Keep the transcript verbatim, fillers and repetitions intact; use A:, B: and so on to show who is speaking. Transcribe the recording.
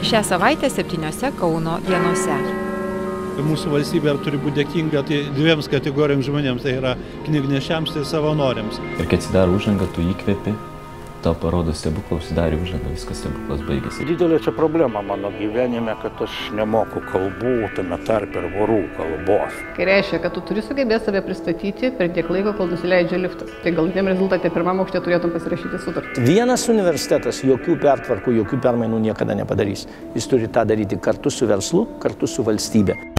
A: Šią savaitę septyniose Kauno dienose.
B: Mūsų valstybė turi būti dėkinga tai dviems kategorijoms žmonėms, tai yra knygnešiams ir savanoriams.
C: Ir kai atsidaro uždanga, tu įkvepi, tau parodo stebuklą, užsidarė uždanga, viskas stebuklas baigėsi.
D: Didelė čia problema mano gyvenime, kad aš nemoku kalbų, tame tarpe ir vorų kalbos.
E: Tai reiškia, kad tu turi sugebėti save pristatyti per tiek laiko, kol nusileidžia liftas. Tai galutiniam rezultate pirmam aukšte turėtum pasirašyti sutartį.
F: Vienas universitetas jokių pertvarkų, jokių permainų niekada nepadarys. Jis turi tą daryti kartu su verslu, kartu su valstybe.